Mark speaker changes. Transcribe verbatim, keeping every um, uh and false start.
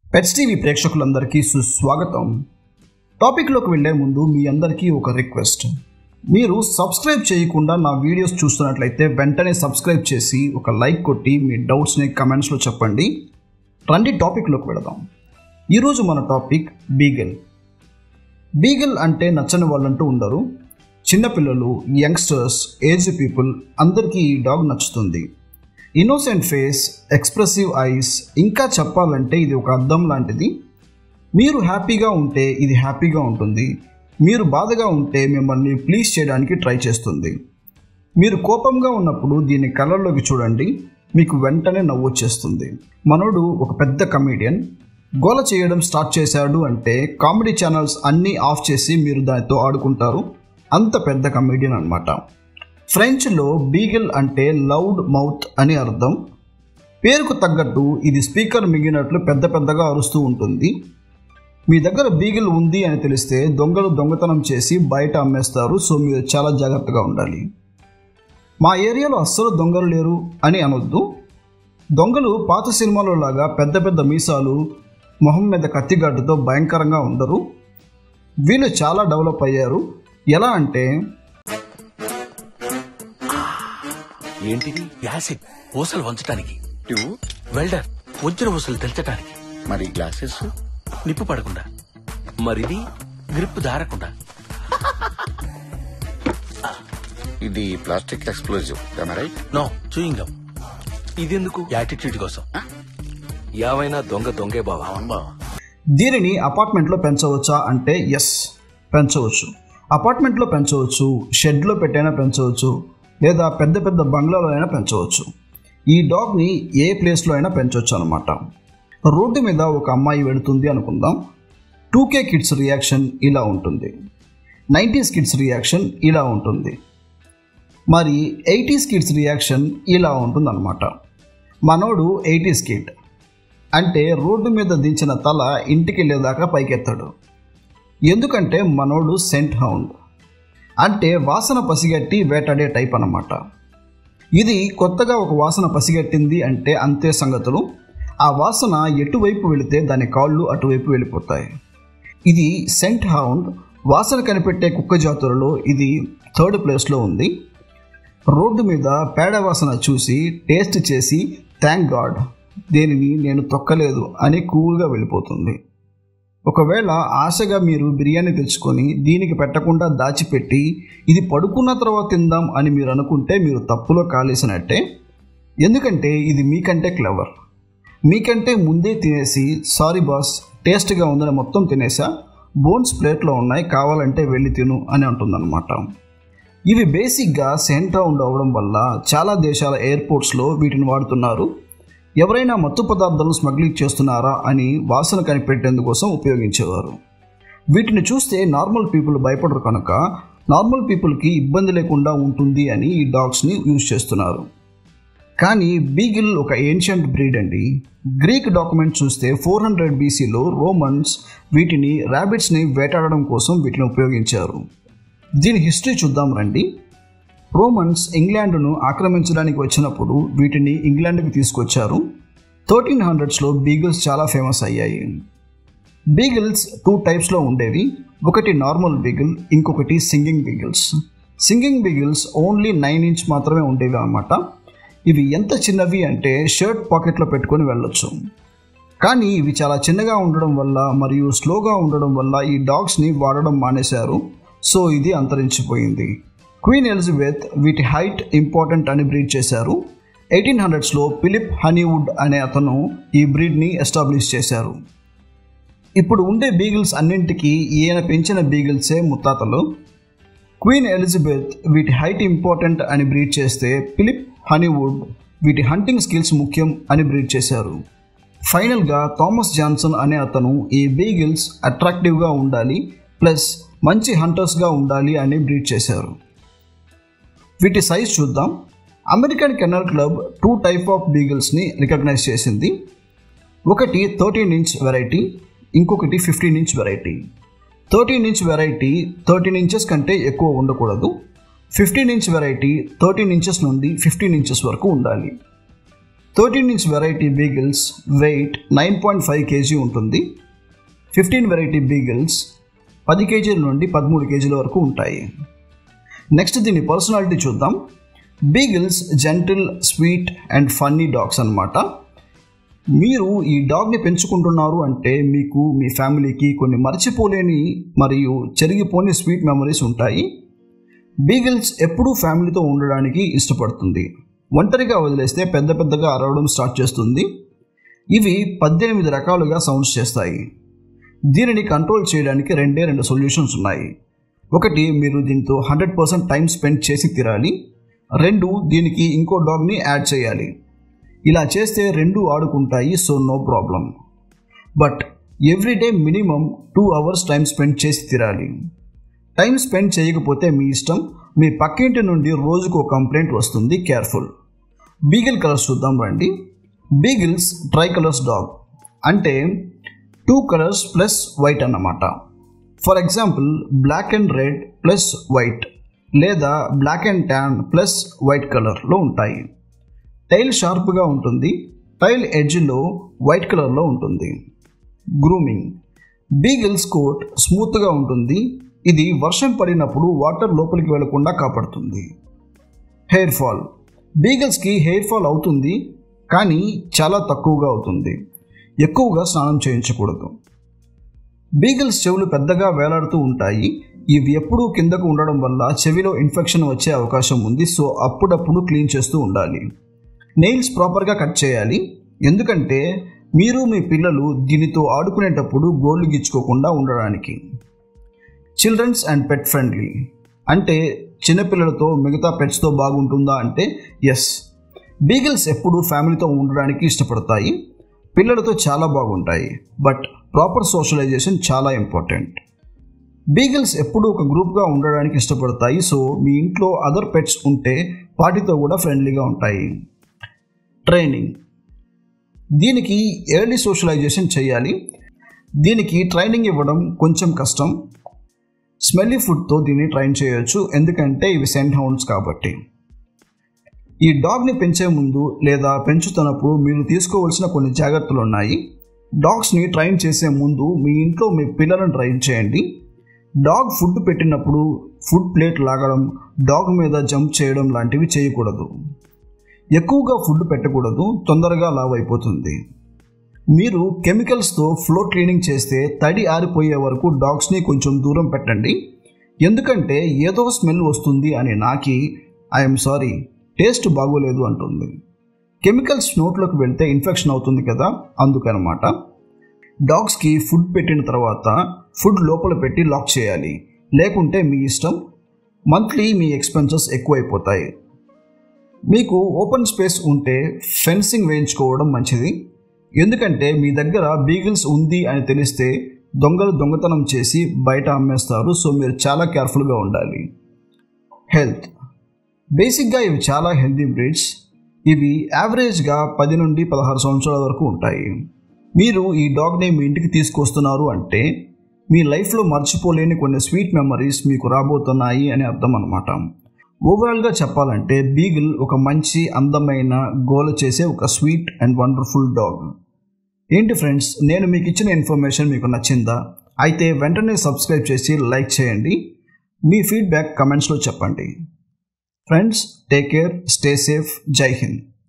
Speaker 1: Pets TV ప్రేక్షకులందరికీ సుస్వాగతం. టాపిక్లోకి వెళ్లే ముందు మీ అందరికీ ఒక రిక్వెస్ట్. మీరు సబ్స్క్రైబ్ చేయకుండా నా వీడియోస్ చూస్తున్నట్లయితే వెంటనే సబ్స్క్రైబ్ చేసి ఒక లైక్ కొట్టి మీ డౌట్స్ని కమెంట్స్లో చెప్పండి. రండి టాపిక్లోకి వెళదాం. ఈరోజు మన టాపిక్ బీగల్. బీగల్ అంటే నచ్చని వాళ్ళంటూ ఉండరు. చిన్నపిల్లలు, యంగ్స్టర్స్, ఏజ్డ్ పీపుల్ అందరికీ ఈ డాగ్ నచ్చుతుంది. ఇన్నోసెంట్ ఫేస్, ఎక్స్ప్రెసివ్ ఐస్, ఇంకా చెప్పాలంటే ఇది ఒక అద్దం లాంటిది. మీరు హ్యాపీగా ఉంటే ఇది హ్యాపీగా ఉంటుంది. మీరు బాధగా ఉంటే మిమ్మల్ని ప్లీజ్ చేయడానికి ట్రై చేస్తుంది. మీరు కోపంగా ఉన్నప్పుడు దీని కళ్ళల్లోకి చూడండి, మీకు వెంటనే నవ్వు వచ్చేస్తుంది. మనోడు ఒక పెద్ద కమీడియన్. గోల చేయడం స్టార్ట్ చేశాడు అంటే కామెడీ ఛానల్స్ అన్నీ ఆఫ్ చేసి మీరు దానితో ఆడుకుంటారు. అంత పెద్ద కమీడియన్ అన్నమాట. ఫ్రెంచ్లో బీగల్ అంటే లౌడ్ మౌత్ అని అర్థం. పేరుకు తగ్గట్టు ఇది స్పీకర్ మింగినట్లు పెద్ద పెద్దగా అరుస్తూ ఉంటుంది. మీ దగ్గర బీగల్ ఉంది అని తెలిస్తే దొంగలు దొంగతనం చేసి బయట అమ్మేస్తారు. సో మీరు చాలా జాగ్రత్తగా ఉండాలి. మా ఏరియాలో అస్సలు దొంగలు లేరు అని అనొద్దు. దొంగలు పాత సినిమాలో లాగా పెద్ద పెద్ద మీసాలు, మొహం మీద కత్తిగాటుతో భయంకరంగా ఉండరు. వీళ్ళు చాలా డెవలప్ అయ్యారు. ఎలా అంటే
Speaker 2: ఏంటిది? యాసిడ్ ఊసలు వంచడానికి, వెల్డర్ వంచిన ఊసలు తెల్చడానికి,
Speaker 3: మరి గ్లాసెస్
Speaker 2: నిప్పు పడకుండా, మరిది గ్రిప్ దారకుండా.
Speaker 3: ఇది plastic explosive right?
Speaker 2: No, chewing gum. ఇదెందుకు? యాటిట్యూడ్ కోసం. యావైనా దొంగ దొంగే బావా.
Speaker 1: దీనిని అపార్ట్మెంట్లో పెంచవచ్చా అంటే ఎస్, పెంచవచ్చు. అపార్ట్మెంట్లో పెంచవచ్చు, షెడ్లో పెట్టైనా పెంచవచ్చు, లేదా పెద్ద పెద్ద బంగ్లాలో అయినా పెంచవచ్చు. ఈ డాగ్ని ఏ ప్లేస్లో అయినా పెంచవచ్చు అనమాట. రోడ్డు మీద ఒక అమ్మాయి వెళుతుంది అనుకుందాం. టూ కే కిడ్స్ రియాక్షన్ ఇలా ఉంటుంది. నైంటీస్ కిడ్స్ రియాక్షన్ ఇలా ఉంటుంది. మరి ఎయిటీస్ కిడ్స్ రియాక్షన్ ఇలా ఉంటుంది అనమాట. మనోడు ఎయిటీస్ కిడ్ అంటే రోడ్డు మీద దించిన తల ఇంటికి వెళ్ళేదాకా పైకెత్తాడు. ఎందుకంటే మనోడు సెంట్ హౌండ్ అంటే వాసన పసిగట్టి వేటాడే టైప్ అన్నమాట. ఇది కొత్తగా ఒక వాసన పసిగట్టింది అంటే అంతే సంగతులు. ఆ వాసన ఎటువైపు వెళితే దాని కాళ్ళు అటువైపు వెళ్ళిపోతాయి. ఇది సెంట్ హౌండ్. వాసన కనిపెట్టే కుక్క జాతులలో ఇది థర్డ్ ప్లేస్లో ఉంది. రోడ్డు మీద పేడ వాసన చూసి టేస్ట్ చేసి థ్యాంక్ గాడ్ దేనిని నేను తొక్కలేదు అని కూల్గా వెళ్ళిపోతుంది. ఒకవేళ ఆశగా మీరు బిర్యానీ తెచ్చుకొని దీనికి పెట్టకుండా దాచిపెట్టి ఇది పడుకున్న తర్వాత తిందాం అని మీరు అనుకుంటే మీరు తప్పులో కాలేసినట్టే. ఎందుకంటే ఇది మీకంటే క్లవర్. మీకంటే ముందే తినేసి సారీ బాస్ టేస్ట్గా ఉందని మొత్తం తినేసా, బోన్స్ ప్లేట్లో ఉన్నాయి కావాలంటే వెళ్ళి తిను అని అంటుందన్నమాట. ఇవి బేసిక్గా సెంట్ హౌండ్ అవ్వడం వల్ల చాలా దేశాల ఎయిర్పోర్ట్స్లో వీటిని వాడుతున్నారు. ఎవరైనా మత్తు పదార్థాలను స్మగ్లింగ్ చేస్తున్నారా అని వాసన కనిపెట్టేందుకోసం ఉపయోగించేవారు. వీటిని చూస్తే నార్మల్ పీపుల్ భయపడరు కనుక నార్మల్ పీపుల్కి ఇబ్బంది లేకుండా ఉంటుంది అని ఈ డాగ్స్ని యూజ్ చేస్తున్నారు. కానీ బీగిల్ ఒక ఏన్షియంట్ బ్రీడ్ అండి. గ్రీక్ డాక్యుమెంట్ చూస్తే ఫోర్ హండ్రెడ్ బీసీలో రోమన్స్ వీటిని ర్యాబిట్స్ని వేటాడడం కోసం వీటిని ఉపయోగించారు. దీని హిస్టరీ చూద్దాం రండి. రోమన్స్ ఇంగ్లాండ్ను ఆక్రమించడానికి వచ్చినప్పుడు వీటిని ఇంగ్లాండ్కి తీసుకొచ్చారు. థర్టీన్ హండ్రెడ్స్లో బీగిల్స్ చాలా ఫేమస్ అయ్యాయి. బీగిల్స్ టూ టైప్స్లో ఉండేవి. ఒకటి నార్మల్ బీగిల్, ఇంకొకటి singing beagles. Singing beagles only nine inch మాత్రమే ఉండేవి అన్నమాట. ఇవి ఎంత చిన్నవి అంటే షర్ట్ పాకెట్లో పెట్టుకొని వెళ్ళొచ్చు. కానీ ఇవి చాలా చిన్నగా ఉండడం వల్ల మరియు స్లోగా ఉండడం వల్ల ఈ డాగ్స్ని వాడడం మానేశారు. సో ఇది అంతరించిపోయింది. క్వీన్ ఎలిజబెత్ వీటి హైట్ ఇంపార్టెంట్ అని బ్రీడ్ చేశారు. ఎయిటీన్ హండ్రెడ్స్లో ఫిలిప్ హనీవుడ్ అనే అతను ఈ బ్రీడ్ని ఎస్టాబ్లిష్ చేశారు. ఇప్పుడు ఉండే బీగిల్స్ అన్నింటికీ ఈయన పెంచిన బీగిల్సే ముత్తాతలు. క్వీన్ ఎలిజబెత్ వీటి హైట్ ఇంపార్టెంట్ అని బ్రీడ్ చేస్తే ఫిలిప్ హనీవుడ్ వీటి హంటింగ్ స్కిల్స్ ముఖ్యం అని బ్రీడ్ చేశారు. ఫైనల్గా థామస్ జాన్సన్ అనే అతను ఈ బీగిల్స్ అట్రాక్టివ్గా ఉండాలి ప్లస్ మంచి హంటర్స్గా ఉండాలి అని బ్రీడ్ చేశారు. వీటి సైజ్ చూద్దాం. American kennel club two type of బీగిల్స్ని రికగ్నైజ్ చేసింది. ఒకటి థర్టీన్ ఇంచ్ వెరైటీ, ఇంకొకటి fifteen inch variety. Thirteen inch variety thirteen inches కంటే ఎక్కువ ఉండకూడదు. Fifteen inch variety thirteen inches నుండి ఫిఫ్టీన్ ఇంచెస్ వరకు ఉండాలి. Thirteen inch variety beagles weight nine point five KG ఉంటుంది. ఫిఫ్టీన్ వెరైటీ బీగిల్స్ పది కేజీల నుండి పదమూడు కేజీల వరకు ఉంటాయి. నెక్స్ట్ దీని పర్సనాలిటీ చూద్దాం. Beagles gentle, sweet and funny dogs అన్నమాట. మీరు ఈ డాగ్ని పెంచుకుంటున్నారు అంటే మీకు మీ ఫ్యామిలీకి కొన్ని మర్చిపోలేని మరియు చెరిగిపోని స్వీట్ మెమరీస్ ఉంటాయి. బీగిల్స్ ఎప్పుడూ ఫ్యామిలీతో ఉండడానికి ఇష్టపడుతుంది. ఒంటరిగా వదిలేస్తే పెద్ద పెద్దగా అరవడం స్టార్ట్ చేస్తుంది. ఇవి పద్దెనిమిది రకాలుగా సౌండ్స్ చేస్తాయి. దీనిని కంట్రోల్ చేయడానికి రెండే రెండు సొల్యూషన్స్ ఉన్నాయి. ఒకటి, మీరు దీంతో హండ్రెడ్ పర్సెంట్ టైం స్పెండ్ చేసి తీరాలి. రెండు, దీనికి ఇంకో డాగ్ని యాడ్ చేయాలి. ఇలా చేస్తే రెండు ఆడుకుంటాయి, so no problem. But everyday minimum two hours time spend చేసి తీరాలి. టైం స్పెండ్ చేయకపోతే మీ ఇష్టం. మీ పక్కింటి నుండి రోజుకు ఒక కంప్లైంట్ వస్తుంది, కేర్ఫుల్. బీగిల్ కలర్స్ చూద్దాం రండి. బీగిల్స్ ట్రై కలర్స్ డాగ్ అంటే టూ కలర్స్ ప్లస్ వైట్ అన్నమాట. For example black and red plus white లేదా black and tan plus white కలర్లో ఉంటాయి. టైల్ షార్ప్గా ఉంటుంది. టైల్ ఎడ్జ్లో వైట్ కలర్లో ఉంటుంది. గ్రూమింగ్. బీగిల్స్ కోట్ స్మూత్గా ఉంటుంది. ఇది వర్షం పడినప్పుడు వాటర్ లోపలికి వెళ్లకుండా కాపాడుతుంది. Hair fall. బీగిల్స్కి హెయిర్ ఫాల్ అవుతుంది, కానీ చాలా తక్కువగా అవుతుంది. ఎక్కువగా స్నానం చేయించకూడదు. బీగిల్స్ చెవులు పెద్దగా వేలాడుతూ ఉంటాయి. ఇవి ఎప్పుడూ కిందకు ఉండడం వల్ల చెవిలో ఇన్ఫెక్షన్ వచ్చే అవకాశం ఉంది, సో అప్పుడప్పుడు క్లీన్ చేస్తూ ఉండాలి. నెయిల్స్ ప్రాపర్గా కట్ చేయాలి, ఎందుకంటే మీరు మీ పిల్లలు దీనితో ఆడుకునేటప్పుడు గోళ్ళు గిచ్చుకోకుండా ఉండడానికి. చిల్డ్రన్స్ అండ్ పెట్ ఫ్రెండ్లీ అంటే చిన్నపిల్లలతో మిగతా పెట్స్తో బాగుంటుందా అంటే ఎస్. బీగిల్స్ ఎప్పుడూ ఫ్యామిలీతో ఉండడానికి ఇష్టపడతాయి. పిల్లలతో చాలా బాగుంటాయి, బట్ ప్రాపర్ సోషలైజేషన్ చాలా ఇంపార్టెంట్. బీగిల్స్ ఎప్పుడూ ఒక గ్రూప్గా ఉండడానికి ఇష్టపడతాయి, సో మీ ఇంట్లో అదర్ పెట్స్ ఉంటే వాటితో కూడా ఫ్రెండ్లీగా ఉంటాయి. ట్రైనింగ్. దీనికి ఎర్లీ సోషలైజేషన్ చేయాలి. దీనికి ట్రైనింగ్ ఇవ్వడం కొంచెం కష్టం. స్మెల్లీ ఫుడ్తో దీన్ని ట్రైన్ చేయొచ్చు, ఎందుకంటే ఇవి సెంట్ హౌండ్స్ కాబట్టి. ఈ డాగ్ని పెంచే ముందు లేదా పెంచుతున్నప్పుడు మీరు తీసుకోవాల్సిన కొన్ని జాగ్రత్తలు ఉన్నాయి. డాగ్స్ని ట్రైన్ చేసే ముందు మీ ఇంట్లో మీ పిల్లలను ట్రైన్ చేయండి. డాగ్ ఫుడ్ పెట్టినప్పుడు ఫుడ్ ప్లేట్ లాగడం, డాగ్ మీద జంప్ చేయడం లాంటివి చేయకూడదు. ఎక్కువగా ఫుడ్ పెట్టకూడదు, తొందరగా లావ్ అయిపోతుంది. మీరు కెమికల్స్తో ఫ్లోర్ క్లీనింగ్ చేస్తే తడి ఆరిపోయే వరకు డాగ్స్ని కొంచెం దూరం పెట్టండి, ఎందుకంటే ఏదో స్మెల్ వస్తుంది అని నాకి ఐఎమ్ సారీ టేస్ట్ బాగోలేదు అంటుంది. కెమికల్స్ నోట్లోకి వెళ్తే ఇన్ఫెక్షన్ అవుతుంది కదా, అందుకనమాట. డాగ్స్కి ఫుడ్ పెట్టిన తర్వాత ఫుడ్ లోపల పెట్టి లాక్ చేయాలి, లేకుంటే మీ ఇష్టం. మంత్లీ మీ ఎక్స్పెన్సెస్ ఎక్కువైపోతాయి. మీకు ఓపెన్ స్పేస్ ఉంటే ఫెన్సింగ్ వేయించుకోవడం మంచిది, ఎందుకంటే మీ దగ్గర బీగిల్స్ ఉంది అని తెలిస్తే దొంగలు దొంగతనం చేసి బయట అమ్మేస్తారు, సో మీరు చాలా కేర్ఫుల్గా ఉండాలి. హెల్త్. బేసిక్గా ఇవి చాలా హెల్తీ బ్రీడ్స్. ఇవి యావరేజ్గా పది నుండి పదహారు సంవత్సరాల వరకు ఉంటాయి. మీరు ఈ డాగ్ని మీ ఇంటికి తీసుకొస్తున్నారు అంటే మీ లైఫ్లో మర్చిపోలేని కొన్ని స్వీట్ మెమరీస్ మీకు రాబోతున్నాయి అని అర్థం అన్నమాట. ఓవరాల్గా చెప్పాలంటే బీగిల్ ఒక మంచి అందమైన గోల చేసే ఒక స్వీట్ అండ్ వండర్ఫుల్ డాగ్. ఏంటి ఫ్రెండ్స్, నేను మీకు ఇచ్చిన ఇన్ఫర్మేషన్ మీకు నచ్చిందా? అయితే వెంటనే సబ్స్క్రైబ్ చేసి లైక్ చేయండి. మీ ఫీడ్బ్యాక్ కమెంట్స్లో చెప్పండి. Friends, take care, stay safe, జై హింద్.